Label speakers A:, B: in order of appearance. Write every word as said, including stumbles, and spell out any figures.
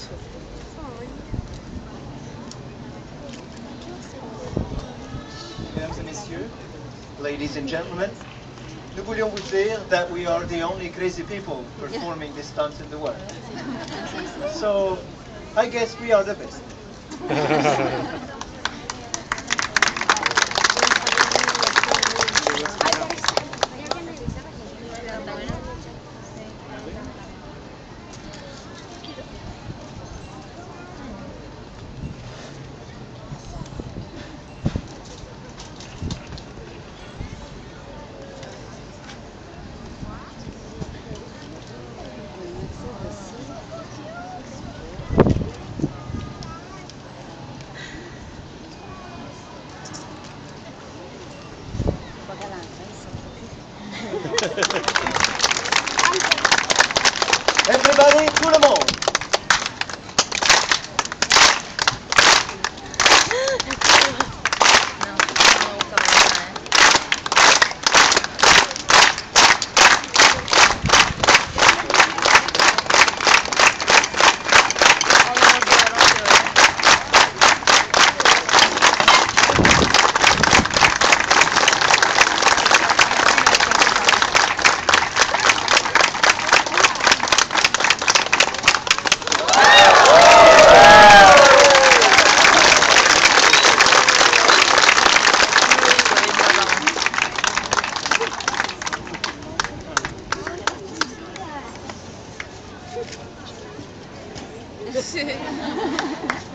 A: Mesdames et messieurs, ladies and gentlemen, nous voulions vous dire that we are the only crazy people performing this dance in the world. So, I guess we are the best. Everybody, tout le monde.
B: Sí.